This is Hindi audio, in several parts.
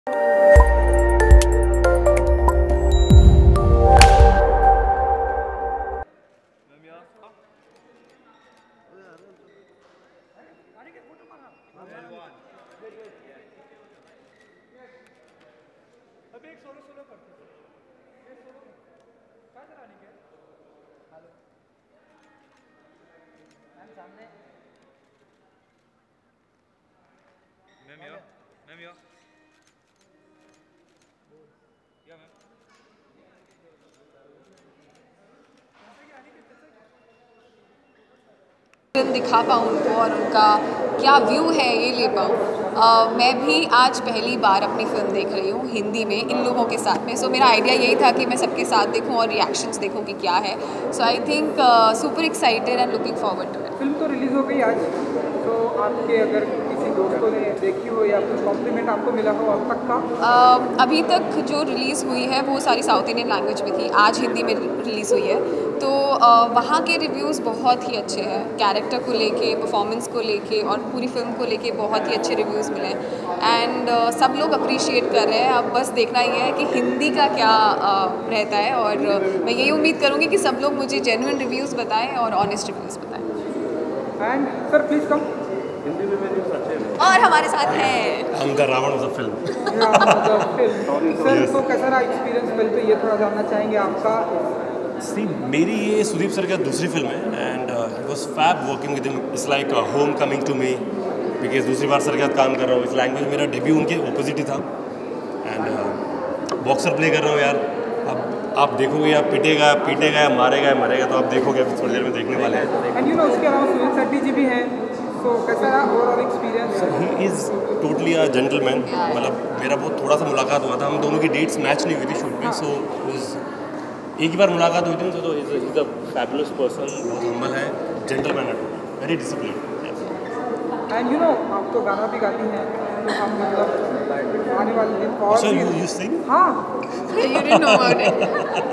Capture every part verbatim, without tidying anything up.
अभी एक सोलो सोलो करते हैं। ये सोलो क्या कराने के? हेलो मैम सामने मैम या मैम या या मैम फिल्म दिखा पाऊँ उनको और उनका क्या व्यू है ये ले पाऊँ। uh, मैं भी आज पहली बार अपनी फिल्म देख रही हूँ हिंदी में इन लोगों के साथ में। सो so, मेरा आइडिया यही था कि मैं सबके साथ देखूँ और रिएक्शंस देखूँ कि क्या है। So I think super excited and looking forward to it. Film तो रिलीज़ हो गई आज, तो आपके अगर किसी दोस्तों ने देखी हो या कुछ कॉम्प्लीमेंट आपको मिला हो अब तक का? uh, अभी तक जो रिलीज़ हुई है वो सारी साउथ इंडियन लैंग्वेज में थी, आज हिंदी में रिलीज़ हुई है। तो uh, वहाँ के रिव्यूज़ बहुत ही अच्छे हैं, कैरेक्टर को लेके, परफॉर्मेंस को लेके और पूरी फिल्म को लेके बहुत ही अच्छे रिव्यूज़ मिले एंड uh, सब लोग अप्रिशिएट कर रहे हैं। अब बस देखना ही है कि हिंदी का क्या uh, रहता है और uh, मैं यही उम्मीद करूँगी कि सब लोग मुझे जेन्युइन रिव्यूज़ बताएं और ऑनेस्ट रिव्यूज़ बताएं। And sir please come. Hindi में मेरे अच्छे हैं और हमारे साथ है हम the Ravan of the film. Sir तो कैसा रहा एक्सपीरियंस फिल्म पे, ये थोड़ा जानना चाहेंगे आपका। सी मेरी ये सुदीप सर का दूसरी फिल्म है and it was fab working with him. It's like home coming to me because दूसरी बार सर के साथ काम कर रहा हूँ। इस लैंग्वेज मेरा डेब्यू उनके ऑपोजिट ही था एंड बॉक्सर प्ले कर रहा हूँ यार। अब आप देखोगे या पिटेगा पीटेगा या मारेगा या मरेगा तो आप देखोगे थोड़ी देर में देखने वाले हैं। एंड यू नो उसके अलावा सुनील शेट्टी जी भी हैं, तो कैसा रहा overall experience? He is totally a gentleman. मतलब मेरा बहुत थोड़ा सा मुलाकात हुआ था, हम दोनों की डेट्स मैच नहीं हुई थी शूट पे। सो एक ही बार मुलाकात हुई थी तो इज़ अ फैबुलस पर्सन, बहुत हम्बल है, जेंटलमैन है, very discipline. And you know आप तो गाना भी गाती हैं, तो हम मतलब आने वाले दिन और अच्छा, भी you you sing? हाँ You didn't know about it.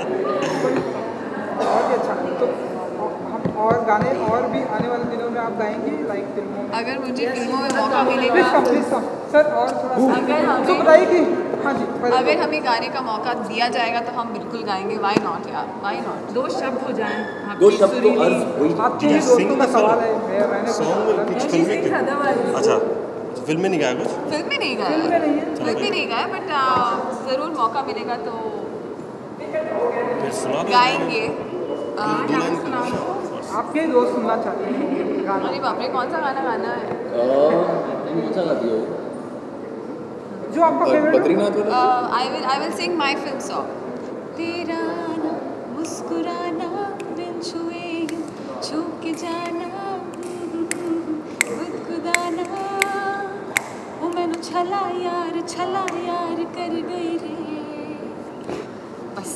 बहुत ही अच्छा। तो हम और गाने और भी आने वाले दिनों में आप गाएंगे लाइक फिल्मों में? अगर मुझे फिल्मों में मौका प्लीज मिलेगा, कम प्लीज कम सर और थोड़ा सा अगर हमें- तो बताइए कि हाँ जी अगर हमें गाने का मौका दिया जाएगा तो हम बिल्कुल गाएंगे। व्हाई नॉट यार, व्हाई नॉट। दो शब्द हो जाएं दो शब्द तो अर्ज वही। आपके Did ही you दोस्तों sing का the सवाल film? है, मैं मैंने सॉन्ग कुछ कुछ She फिल्म sings में otherwise. अच्छा फिल्म में नहीं गाया कुछ? फिल्म में नहीं गाया, फिल्म में नहीं है। फिल्म में नहीं गाया बट ज़रूर मौका मिलेगा तो फिर सुना दो गाएंगे। दो आ, दो लाइन। आपके ही दोस्त सुनना चाहते हैं गाना। अरे बाप रे, कौन सा गाना गाना है? कौन सा गाती हो? जो आपका फेवरेट बद्रीनाथ वाला? I will I will sing my film song. तेरा ना मुस्कुराना बिन छुए यूं छू के जाना गुदगुदाना वो मैनू छला यार छला यार कर गई रे। बस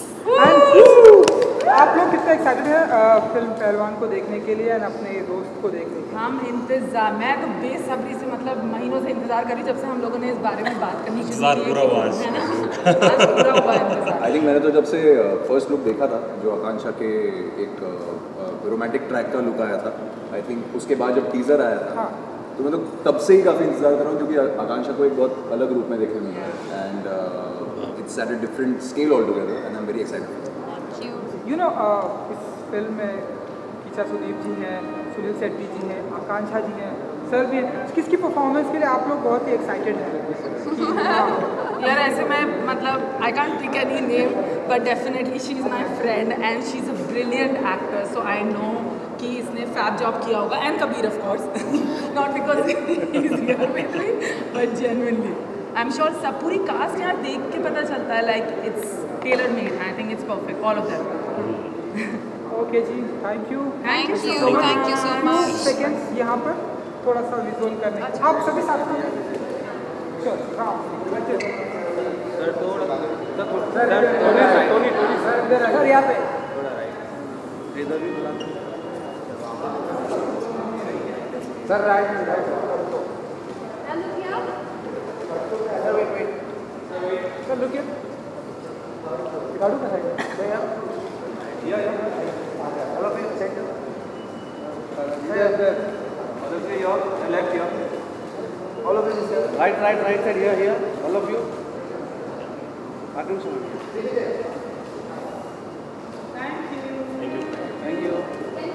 आप लोग कितने एक्साइटेड हैं फिल्म पहलवान को देखने के लिए और अपने दोस्त को देखने के लिए? हम इंतजार, मैं तो बेसब्री से मतलब महीनों से इंतजार कर रही जब से हम लोगों ने इस बारे में बात करनी शुरू इंतजार की पूरा हुआ आज। है ना। आज पूरा हुआ इंतजार। आई थिंक मैंने तो जब से फर्स्ट लुक देखा था जो आकांक्षा के एक रोमांटिक ट्रैक का लुक आया था, आई थिंक उसके बाद जब टीजर आया था हाँ तो मैं तो तब से ही काफ़ी इंतजार कर रहा हूँ क्योंकि आकांक्षा को एक बहुत अलग रूप में देखने मिला है and it's at a different scale all together and I am very excited. You know इस फिल्म में कीचा सुदीप जी हैं, सुनील शेट्टी जी हैं, आकांक्षा जी हैं, सर भी हैं। किसकी परफॉर्मेंस के लिए आप लोग बहुत ही एक्साइटेड हैं? यार ऐसे मैं मतलब I can't pick any name but definitely she is my friend and she is a brilliant actor, so I know कि इसने फैब जॉब किया होगा and Kabir of course, not because he is here with me but genuinely I am sure सब पूरी कास्ट यहाँ देख के पता चलता है like it's tailor made. I think it's perfect all of them. Okay जी, thank you thank you thank you so much. Seconds यहाँ पर थोड़ा सा विजुअल करने आप सभी साथ में चलो हाँ बैठे सर थोड़ा सर यहाँ पे इधर भी बुला सर राइट में राइट सर लुक हियर गाड़ू का साइड या या ऑल ऑफ यू सेंटर इधर इधर से your left your all of you right right right side here here all of you cartoon song. Thank you.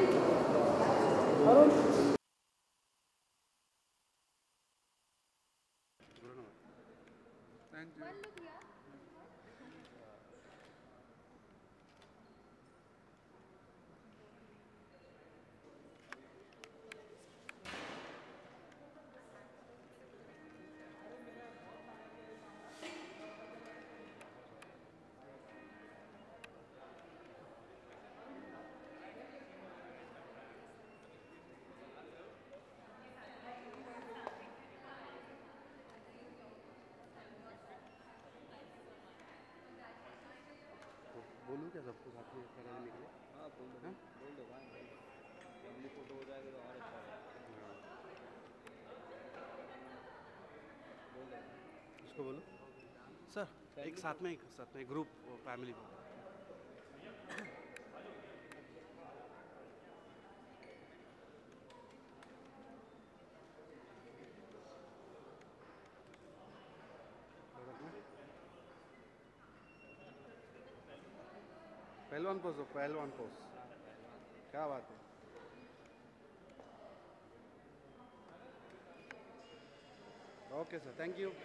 बोलूँ क्या सबको साथ में खड़ा रहने के लिए? हाँ बोल दो, बोल दो भाई, फैमिली फोटो हो जाएगा तो और अच्छा है। बोल दो उसको, बोलो सर एक साथ में एक साथ में ग्रुप फैमिली फोटो। पहलवान पोज हो, पहलवान पोज, क्या बात है। Okay sir, thank you.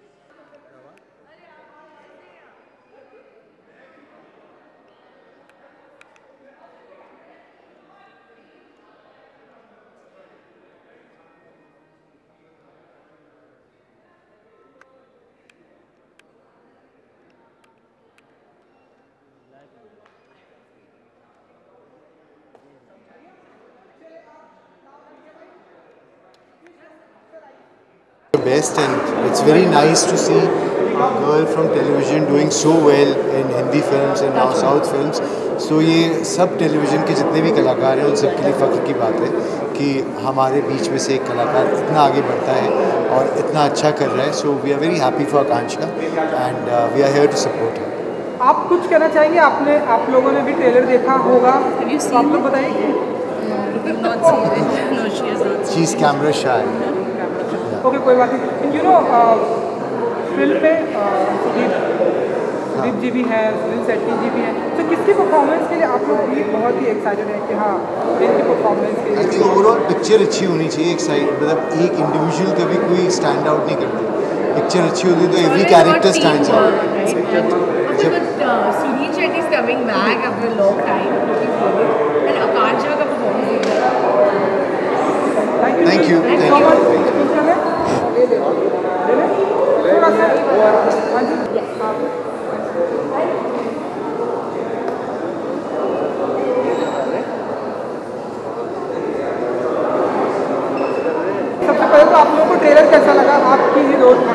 Best, and it's very nice to see a girl from television doing so well in Hindi films and now South films. So ये सब टेलीविज़न के जितने भी कलाकार हैं उन सब के लिए फ़ख्र की बात है कि हमारे बीच में से एक कलाकार इतना आगे बढ़ता है और इतना अच्छा कर रहा है. So we are very happy for Akanksha and uh, we are here to support her. आप कुछ कहना चाहेंगे? आपने आप लोगों ने भी ट्रेलर देखा होगा, तो आप लोग बताइए। She's camera shy. ओके, कोई बात नहीं। यू नो फिल्म में सुदीप सुदीप जी भी हैं, सुनील शेट्टी जी भी हैं, तो किसकी परफॉर्मेंस के लिए आप लोग भी बहुत ही एक्साइटेड हैं कि हाँ इनकी परफॉर्मेंस के लिए? आई थिंक ओवरऑल पिक्चर अच्छी होनी चाहिए. एक साइड मतलब एक इंडिविजुअल कभी कोई स्टैंड आउट नहीं करता. पिक्चर अच्छी होती तो every character stands out. Suniel Shetty is coming back after a long time, looking forward, and Akanksha का performance thank you thank you थोड़ा सा हाँ जी। सबसे पहले तो आप लोगों को ट्रेलर कैसा लगा? आपकी ही दोस्त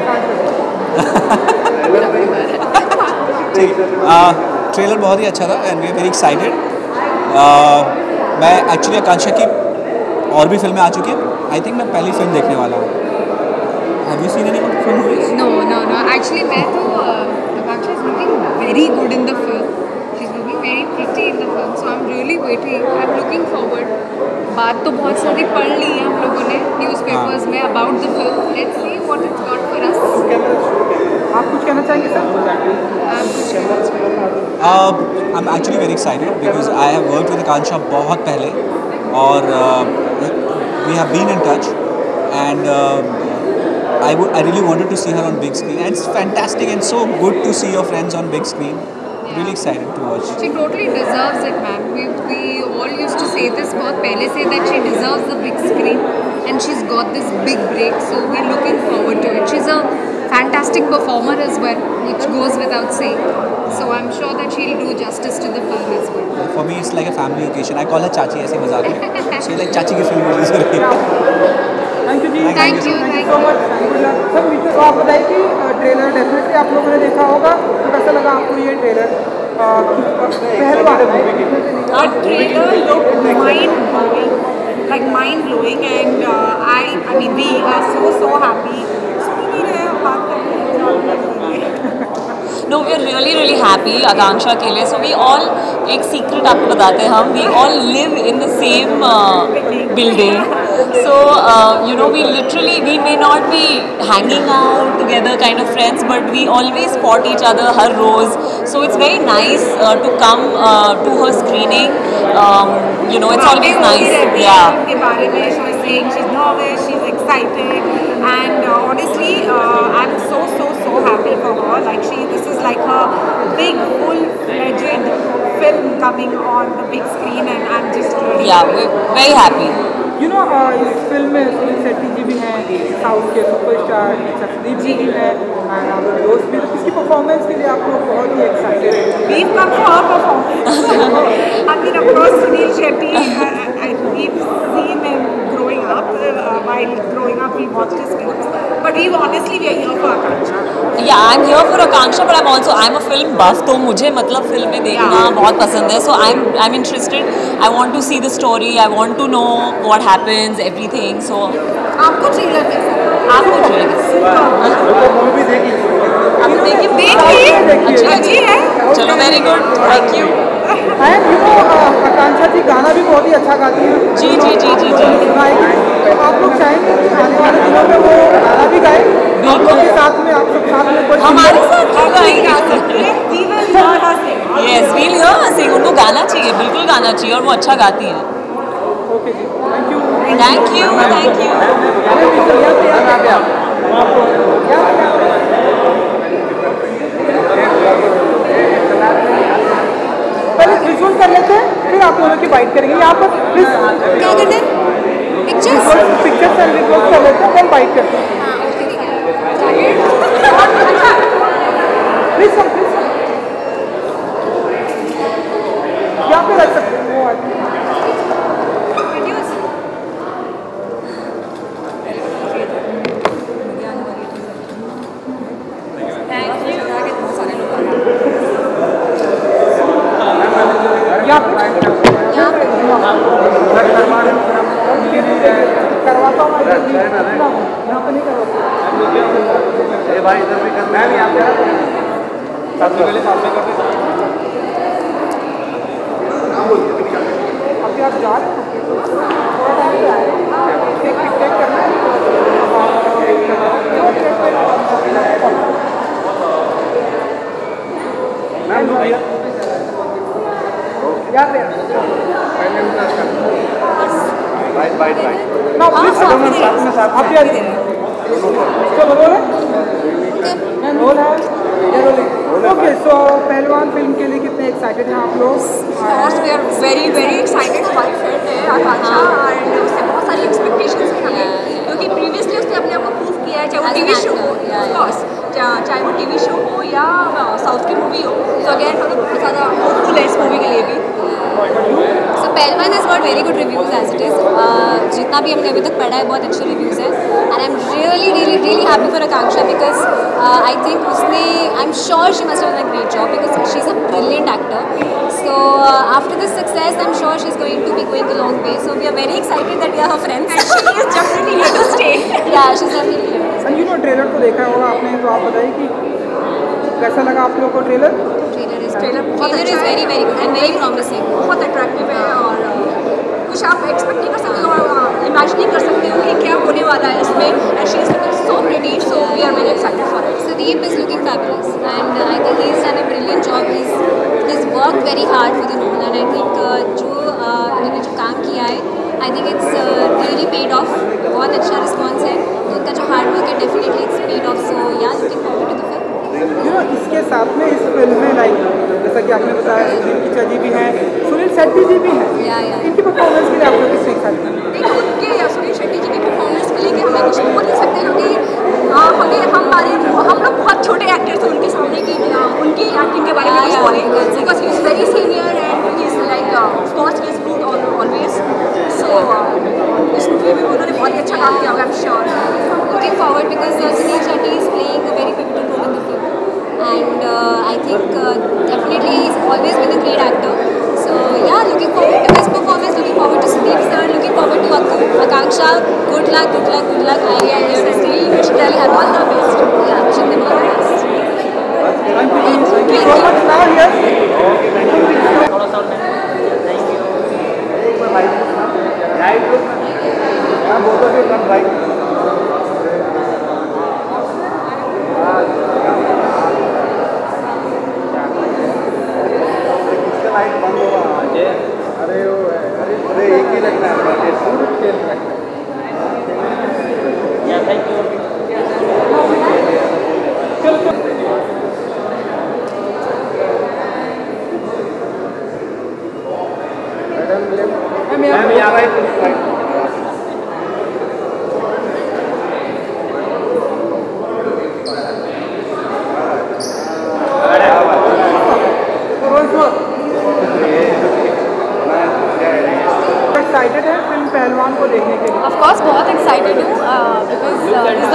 ठीक, ट्रेलर बहुत ही अच्छा था and we are very excited. मैं एक्चुअली आकांक्षा की और भी फिल्में आ चुकी हैं. आई थिंक मैं पहली फिल्म देखने वाला हूँ. Have you seen any of the film movies? No, no, no. Actually, मैं तो Akanksha is looking very good in the film. She's looking very pretty in the film. So I'm really waiting. I'm looking forward. बात तो बहुत सारी पढ़ ली है हम लोगों ने न्यूज़पेपर्स में about the film. Let's see what it's got for us. आप कुछ कहना चाहेंगे सर? आप कुछ कहना चाहेंगे? Uh, I'm actually very excited because I have worked with Akanksha बहुत पहले और uh, we have been in touch and. Uh, I, would, I really wanted to see her on big screen, and it's fantastic and so good to see your friends on big screen. Yeah. Really excited to watch. She totally deserves it, man. We, we all used to say this बहुत पहले से that she deserves the big screen, and she's got this big break. So we're looking forward to it. She's a fantastic performer as well, which goes without saying. So I'm sure that she'll do justice to the film as well. For me, it's like a family occasion. I call her Chachi ऐसे मजाक में. So like Chachi की फिल्म रिलीज हो रही है. थैंक यू जी, thank you thank you so much. Sir मीटर, आप बताइए कि ट्रेलर डेफिनेटली आप लोगों ने देखा होगा, तो कैसा लगा आपको ये ट्रेलर? पहलवान Our trailer looked mind blowing, like mind blowing, and uh, I, I mean, we are so so happy. No, we are really really happy Akanksha के लिए. So we all, एक secret आपको बताते हैं हम, we all live in the same uh, building. So, uh, you know, we literally, we may not be hanging out together kind of friends, but we always spot each other her rows. So it's very nice uh, to come uh, to her screening. Um, you know, it's always nice. Yeah. She was saying she's nervous, she's excited, and uh, honestly, uh, I'm so so so happy for her. Like she, this is like her big full-fledged film coming on the big screen, and I'm just really yeah, we're very happy. You know, uh, इस फिल्म में सुनील शेट्टी जी भी हैं, साउथ के सुपरस्टार सुदीप जी भी हैं, एंड आपके दोस्त भी। इसकी परफॉर्मेंस के लिए आप लोग बहुत ही एक्साइटेड हैं। We've come for her performance. I mean, of course, Sunil Shetty, uh, I, we've seen him growing up. Uh, while growing up, we watched his films. But we honestly, we are here for Akanksha. Yeah, I'm here for Akanksha, but I'm also I'm a film buff, तो मुझे मतलब फिल्में देखना Yeah. बहुत पसंद है. So I'm I'm interested. I want to see the story. I want to know what happens, everything. So आपको ट्रेलर कैसा लगा? आपको ट्रेलर मूवी देखी आपको देखिए देखिए, अच्छी अच्छी है। चलो very good, thank you. And you know Akanksha ji गाना भी बहुत ही अच्छा गाती हैं। जी जी जी जी जी तो आप लोग चाहेंगे कि आने वाले दिनों में वो गाना भी गाए आप लोग के साथ में, आप सब साथ में कोई हमारे साथ क्यों गाएंगे? We will hear her sing. Yes we'll hear sing, उनको गाना चाहिए, बिल्कुल गाना चाहिए, और वो अच्छा गाती हैं। ओके जी, thank you thank you thank पहले विजुअल कर लेते हैं, फिर आप दोनों की बाइट करेंगे यहाँ पर। प्लीज क्या करना है? Pictures? पिक्चर्स एंड विजुअल कर लेते हैं, फिर बाइट करते हैं। प्लीज सर, प्लीज सर, यहाँ पे रख सकते हैं वो आदमी। करवाता हूँ यहाँ पे नहीं करवाता। भाई इधर भी कर मैम यहाँ पे साथ में पहले साथ में करते अभी आप जा रहे हैं थोड़ा टाइम आए टेक टेक करना है। याद है बाइट बाइट बाइट ना प्लीज साथ में साथ आप याद चलो बोलो मैं रोल है ये रोलिंग। ओके सो पहलवान फिल्म के लिए कितने एक्साइटेड हैं आप लोग? Of course, we are very very excited. हमारी फ्रेंड है आकांक्षा, और उससे बहुत सारी एक्सपेक्टेशंस भी हमें, क्योंकि प्रीवियसली उसने अपने आप को प्रूव किया है, चाहे वो टीवी शो हो, ऑफ कोर्स चाहे वो टीवी शो हो या साउथ की मूवी हो। सो अगेन हम लोग बहुत ज़्यादा होपफुल है इस मूवी के लिए भी। So Pehलवान has got very good reviews as it is. Uh, जितना भी हमने अभी तक पढ़ा है बहुत अच्छे reviews हैं, and I'm really really really happy for Akanksha because uh, I think उसने I'm sure she must have done a great job because she's a brilliant actor. So uh, after this success, I'm sure she's going to be going a long way. So we are very excited that we are her friends. And she is definitely here to stay. Yeah, she's definitely here. Sir you know trailer तो देखा होगा आपने, तो आप बताइए कि कैसा लगा आप लोगों को ट्रेलर? Trailer is ट्रेलर बहुत Trailer अच्छा is है, very very good and very promising. बहुत अट्रैक्टिव है, और uh, कुछ आप एक्सपेक्ट नहीं कर सकते हो, इमेजिन नहीं कर सकते हो कि क्या होने वाला है इसमें। And she is looking so pretty, so we are very excited for it. Sudeep is looking fabulous, and uh, I think he's done a brilliant job. He's he's worked very hard for the role, and I think uh, जो uh, उन्होंने जो काम किया है, I think it's uh, really paid off. बहुत अच्छा रिस्पॉन्स है, तो उनका जो हार्ड वर्क है definitely it's paid off. So yeah looking forward to the film. You know इसके साथ में इस फिल्म में लाइक जैसा कि आपने बताया सुनील किच्चा जी भी हैं, सुनील शेट्टी जी भी हैं। या या इनकी परफॉर्मेंस के लिए आप लोग कितने एक्साइटेड हैं? देखो, उनके या सुनील शेट्टी जी की परफॉर्मेंस को लेकर हमें कुछ बोल नहीं सकते, क्योंकि आ, हमें हमारे हम लोग बहुत छोटे एक्टर थे उनके सामने की आ, उनकी एक्टिंग के बारे में कुछ बोले, because he is very senior and he is like of course he is good always. So इस मूवी में उन्होंने बहुत ही अच्छा काम किया होगा, I am sure. looking forward because uh, Sunil Shetty is playing a very pivotal role in the film, and uh, I think uh, definitely he's always been a great actor. So yeah, looking forward to his performance, looking forward to Sudeep sir, looking forward to Aku, Akanksha. Good luck, good luck, good luck. I I really wish them all the best. Yeah, wishing them all the best. Thank you, thank you so much. Now yes.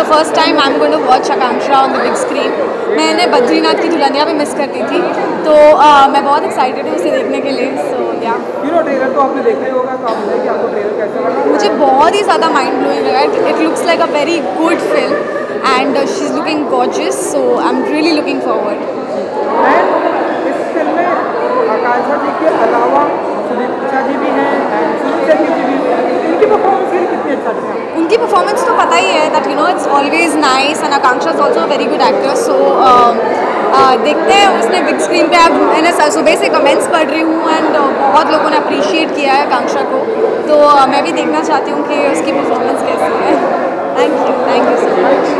The first time I am going to watch Akanksha on the big screen. मैंने बद्रीनाथ की दुल्हनिया भी मिस करती थी, तो uh, मैं बहुत एक्साइटेड हूँ उसे देखने के लिए। सो या यू नो ट्रेलर तो आपने देखा ही होगा, तो आप बताइए कि आपको ट्रेलर कैसा लगा? मुझे बहुत ही ज़्यादा माइंड ब्लोइंग लगा। It looks like a very good film and she is looking gorgeous, so I am really looking forward. And इस फिल्म में आकांक्षा जी के अलावा सुदीप चाचा जी भी हैं एंड सुनील शेट्टी जी भी हैं, इनकी परफॉर्मेंस के लिए कितनी अच्छा है? उनकी परफॉर्मेंस तो पता ही है that you know it's always nice and Akanksha is also a very good actor. So देखते हैं उसने बिग स्क्रीन पे। अब मैंने सुबह से कमेंट्स पढ़ रही हूँ एंड uh, बहुत लोगों ने अप्रिशिएट किया है आकांक्षा को, तो uh, मैं भी देखना चाहती हूँ कि उसकी परफॉर्मेंस कैसी है। Thank you thank you so much.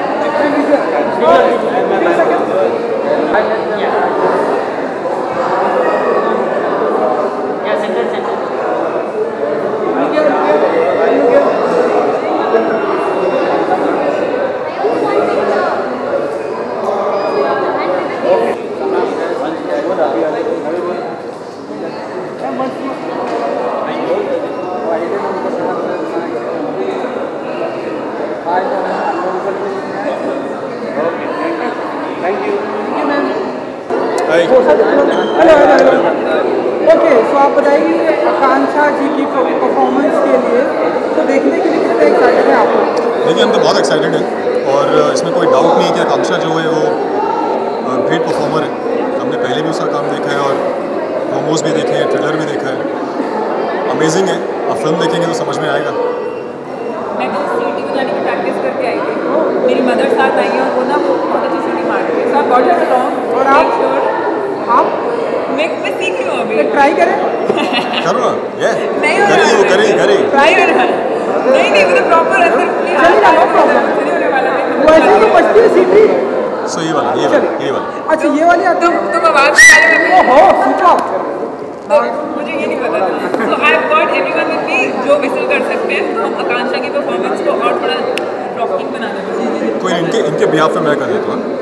Hello hello hello okay, so आप बताइए आकांक्षा जी की परफॉर्मेंस के लिए तो देखने के लिए कितने एक्साइटेड हैं आप लोग? देखिए हम तो बहुत एक्साइटेड हैं और इसमें कोई डाउट नहीं है कि आकांक्षा जो है वो ग्रेट परफॉर्मर है। हमने पहले भी उसका काम देखा है और प्रोमोज भी देखे हैं, ट्रेलर भी देखा है। अमेजिंग है, आप फिल्म देखेंगे तो समझ में आएगा। मैं तो सीटी बजाने की प्रैक्टिस करके आई थी, मेरी मदर साथ आई है और वो ना वो बहुत अच्छी सीटी मारती है। So I got it wrong और आप आप मैं मैं सीख रही हूँ अभी। ट्राई करें करो ना, ये नहीं हो करिए वो करिए करिए ट्राई हो रहा है। नहीं नहीं मतलब प्रॉपर असर चलिए नो प्रॉब्लम नहीं होने वाला है। वो ऐसे तो बचती है सीटी। सो ये वाला ये वाला ये वाला अच्छा ये वाली आती तुम तुम आवाज के बारे में ओहो सुपर, तो मुझे ये नहीं पता था। So I have got everyone with me जो विसल कर सकते हैं, तो हम आकांक्षा की परफॉर्मेंस को और थोड़ा रॉकिंग बना देंगे। कोई इनके इनके बिहाफ पे मैं कर देता हूँ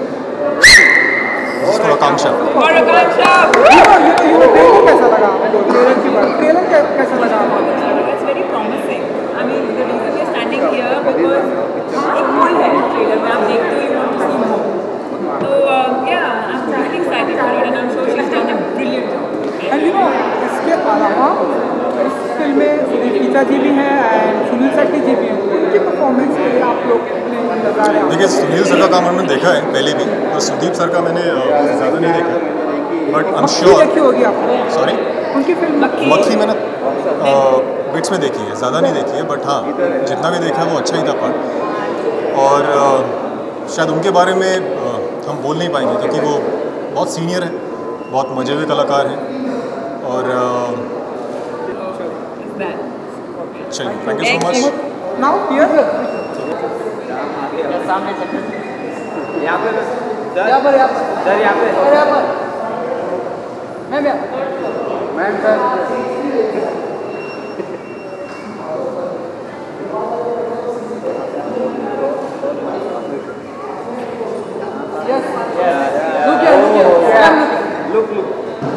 आकांक्षा। और Akanksha you know you know trailer कैसा लगा आपको? ट्रेलर की बात ट्रेलर कैसा लगा आपको? It's very promising. I mean the reason we are standing here because एक पुल है ट्रेलर में, आप देखते हो you want to see more. तो yeah I am really excited for it and I am sure she has done a brilliant job. And you know इसके अलावा इस फिल्म में सुदीप चाचा जी भी हैं एंड सुनील शेट्टी जी भी हैं, उनकी परफॉर्मेंस के लिए आप लोग देखिए सुनील सर का काम हमने देखा है पहले भी, और सुदीप सर का मैंने ज़्यादा नहीं देखा, बट आई एम श्योर देखी होगी आपने। सॉरी उनकी फिल्म मक्खी मैंने बिट्स में देखी है, ज़्यादा नहीं देखी है, बट हाँ जितना भी देखा है वो अच्छा ही था पार्ट। और uh, शायद उनके बारे में uh, हम बोल नहीं पाएंगे क्योंकि वो बहुत सीनियर है, बहुत मजे हुए कलाकार हैं। और uh, चलिए thank you so much. Now here सामने यहाँ पे यहाँ पर यहाँ पर सर यहाँ पे और यहाँ पर ma'am ma'am sir yes look here look here look look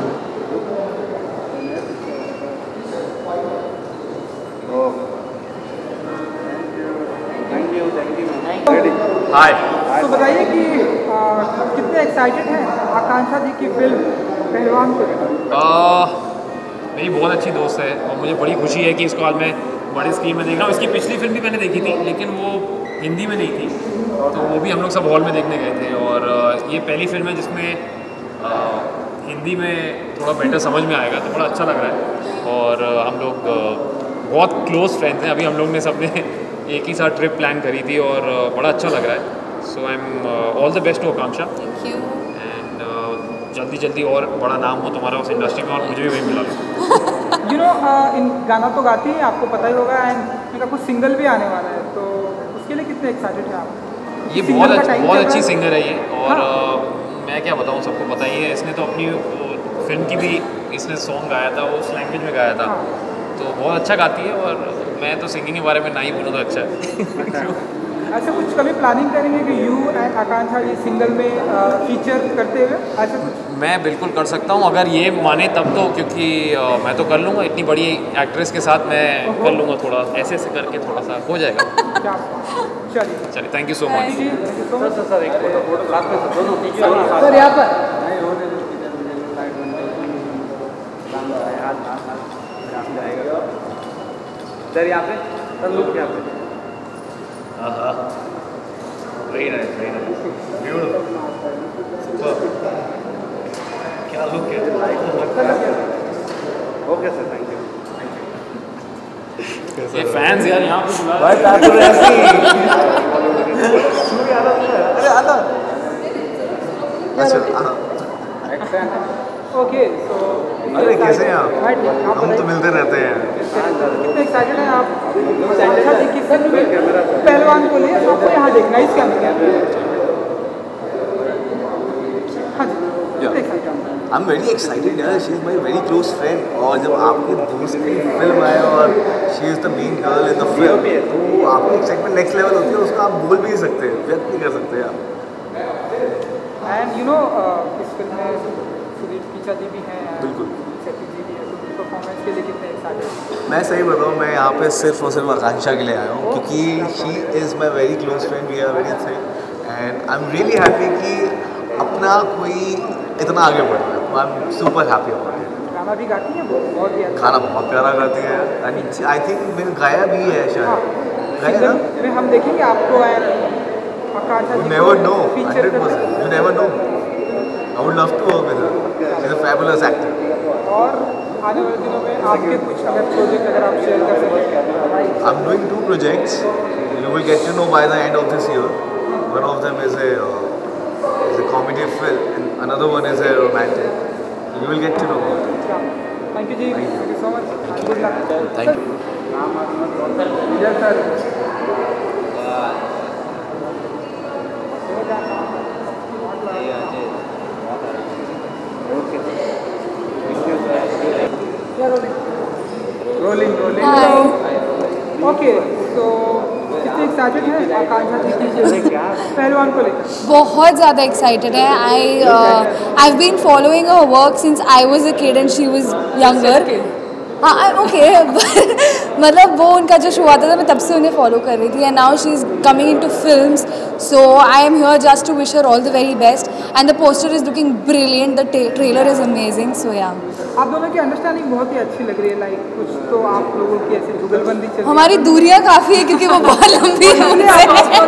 thank you thank you hi. तो बताइए कि आ, कितने एक्साइटेड हैं आकांक्षा जी की फिल्म पहलवान को? मेरी बहुत अच्छी दोस्त है और मुझे बड़ी खुशी है कि इसको आज मैं बड़ी स्क्रीन में देख रहा हूँ। इसकी पिछली फिल्म भी मैंने देखी थी लेकिन वो हिंदी में नहीं थी, तो वो भी हम लोग सब हॉल में देखने गए थे। और ये पहली फिल्म है जिसमें आ, हिंदी में थोड़ा बेटर समझ में आएगा, तो बड़ा अच्छा लग रहा है। और हम लोग बहुत क्लोज फ्रेंड्स हैं, अभी हम लोग ने सबने एक ही साथ ट्रिप प्लान करी थी और बड़ा अच्छा लग रहा है। So I am all the best to Akanksha and जल्दी जल्दी और बड़ा नाम हो तुम्हारा उस इंडस्ट्री में और मुझे भी वही मिला लो। यू नो इन गाना तो गाती है आपको पता ही होगा, एंड इनका कुछ सिंगल भी आने वाला है, तो उसके लिए कितने एक्साइटेड हैं आप? ये बहुत अच्छी बहुत अच्छी सिंगर है ये, और हाँ। uh, मैं क्या बताऊँ, सबको पता ही है। इसने तो अपनी फिल्म की भी इसने सॉन्ग गाया था, वो उस लैंग्वेज में गाया था, हाँ। तो बहुत अच्छा गाती है। और मैं तो सिंगिंग के बारे में ना ही बोलूँ तो अच्छा है। ऐसा कुछ कभी प्लानिंग करेंगे कि यू एंड आकांक्षा ये सिंगल में फीचर करते हुए ऐसा कुछ? मैं बिल्कुल कर सकता हूँ अगर ये माने तब तो, क्योंकि आ, मैं तो कर लूँगा। इतनी बड़ी एक्ट्रेस के साथ मैं कर लूँगा, थोड़ा ऐसे ऐसे करके थोड़ा सा हो जाएगा। चलिए चलिए thank you so much sir sir एक फोटो फोटो साथ में सर दोनों सर यहाँ पर सर यहाँ पे सर लुक यहाँ पे very nice very nice beautiful super क्या लुक है ओके सर थैंक यू ये फैंस यार यहाँ पे बुला भाई ताकि ऐसी अरे आधा अच्छा ओके सो अरे कैसे हैं आप? हम तो मिलते रहते हैं। कितने एक्साइटेड हैं आप? अच्छा जी किस पहलवान को लिए आपको यहाँ देखना है इसका हाँ जी आई एम वेरी एक्साइटेड यार, she is my very close friend. और जब आपके दोस्त की फिल्म आए और she is the main girl in the film, तो आपकी एक्साइटमेंट नेक्स्ट लेवल होती है, उसको आप बोल भी नहीं सकते, व्यक्त नहीं कर सकते आप। एंड यू नो इस फिल्म में सुदीप पीचा जी भी हैं, बिल्कुल सेठी जी भी है, तो परफॉर्मेंस के लिए कितने एक्साइटेड? मैं सही बताऊँ, मैं यहाँ पे सिर्फ और सिर्फ आकांक्षा के लिए आया हूँ, क्योंकि she is my very close friend, we are very thing and I am really happy कि अपना कोई इतना आगे बढ़ रहा है। I am super happy about it. गाना भी गाती हैं बहुत ही अच्छा, गाना बहुत प्यारा गाती है एंड आई थिंक मैंने गाया भी है शायद, गाया ना? में हम देखेंगे आपको and Akanksha ji never know, hundred percent you never know. I would love to work with her, she is a fabulous actor. और आने वाले दिनों में आपके कुछ अगर प्रोजेक्ट अगर आप शेयर कर सकें? I am doing two projects, you will get to know by the end of this year. One of them is a is a comedy film and another one is a romantic. You will get to know about it. Thank you, Ji. Thank you so much. Good luck. Thank you. Yes, sir. Rolling, rolling. Hi. Okay, so कितने एक्साइटेड हैं आकांक्षा जी की पहलवान को लेकर? बहुत ज़्यादा एक्साइटेड है। I I have been following her work since I was a kid and she was younger. हाँ ओके मतलब वो उनका जो शो आता था मैं तब से उन्हें फॉलो कर रही थी and now she is coming into films, so I am here just to wish her all the very best and the poster is looking brilliant, the trailer is amazing. So yeah आप दोनों की अंडरस्टैंडिंग बहुत ही अच्छी लग रही है, लाइक कुछ तो आप लोगों की ऐसे जुगलबंदी चल रही है। हमारी दूरियां काफ़ी है क्योंकि वो बहुत लंबी है उनसे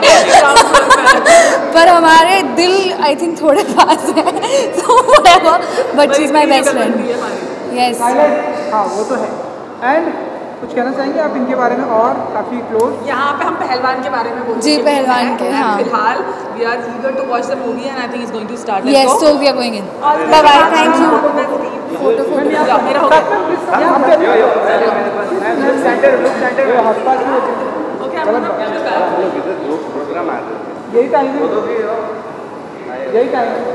पर हमारे दिल आई थिंक थोड़े पास है, so whatever, but she is my best friend. Yes. हाँ वो तो है। एंड कुछ कहना चाहेंगे आप इनके बारे में और काफ़ी क्लोज? यहाँ पे हम पहलवान के बारे में बोल जी पहलवान के हाँ। फिलहाल we are eager to watch the movie and I think is going to start. Yes, so we are going in. Bye bye. Thank you. Photo photo. मेरा हो गया। ओके आप प्रोग्राम आया था, यही टाइम है, यही टाइम है।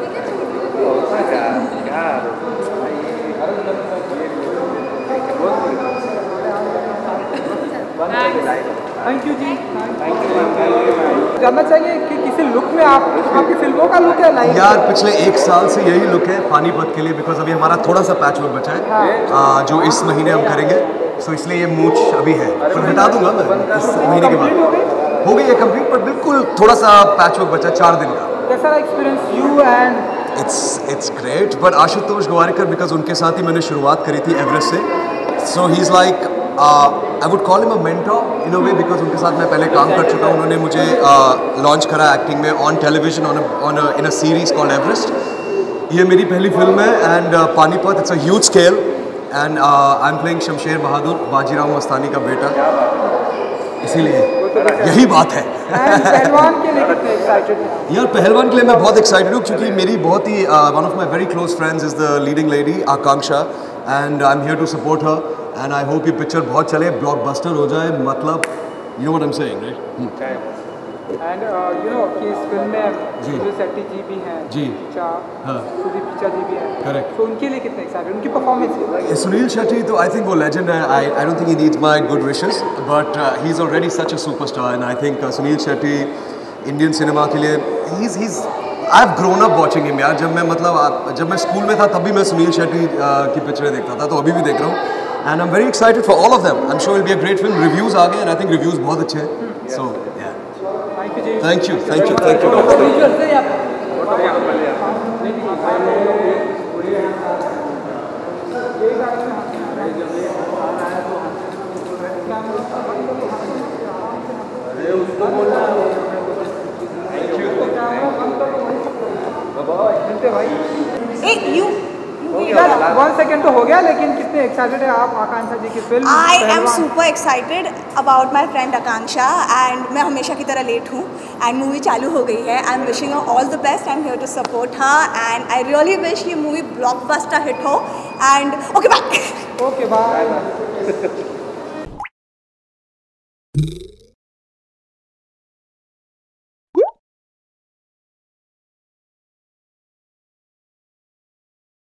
थैंक यू जी। जानना चाहिए कि किसी लुक में आप आपकी फिल्मों का लुक है लाइक? यार पिछले एक साल से यही लुक है पानीपत के लिए, बिकॉज अभी हमारा थोड़ा सा पैच वर्क बचा है आ, जो इस महीने हम करेंगे, सो इसलिए ये मूछ अभी है, पर हटा दूंगा मैं इस महीने के बाद। हो गई है कंप्लीट, पर बिल्कुल थोड़ा सा पैच वर्क बचा है चार दिन का। कैसा experience you and? It's it's great, but Ashutosh Gowariker, because उनके साथ ही मैंने शुरुआत करी थी एवरेस्ट से, so he is like I would call him a mentor in a way, because उनके साथ मैं पहले काम कर चुका हूँ। उन्होंने मुझे लॉन्च uh, करा एक्टिंग में on television on on in a series called Everest. ये मेरी पहली फिल्म है and uh, Panipat it's a huge scale and I am playing Shamsher Bahadur, Bajirao Mastani का बेटा, इसीलिए यही बात है। पहलवान के लिए कितने एक्साइटेड हैं? यार पहलवान के लिए मैं बहुत एक्साइटेड हूँ, क्योंकि मेरी बहुत ही one of my very close friends is the leading lady Akanksha and I am here to support her and I hope ये पिक्चर बहुत चले, ब्लॉकबस्टर हो जाए, मतलब you know what I am saying right. And you know कि इस फिल्म में सुनील शेट्टी जी भी हैं, जी पीचा, हाँ, सुदीप पीचा जी भी हैं, करेक्ट। तो उनके लिए कितने एक्साइटेड, उनकी परफॉर्मेंस? सुनील शेट्टी तो आई थिंक वो लेजेंड है, I I don't think he needs my good wishes, but he is already such a superstar and I think Suniel Shetty Indian cinema के लिए he is he is I have grown up watching him यार। जब मैं मतलब जब मैं स्कूल में था तभी मैं सुनील शेट्टी की पिक्चरें देखता था, तो अभी भी देख रहा हूँ and I am very excited for all of them. I am sure will be a great film. Reviews आ गए एंड आई थिंक रिव्यूज़ बहुत अच्छे हैं, सो या जी। Thank you thank you thank you one second तो हो गया, लेकिन कितने एक्साइटेड है आप आकांक्षा जी की फिल्म? I am super excited about my friend Akanksha and मैं हमेशा की तरह लेट हूँ एंड मूवी चालू हो गई है। I am wishing all the best, I am here to support her and I really wish ये मूवी ब्लॉकबस्टर हिट हो and okay bye. Okay bye.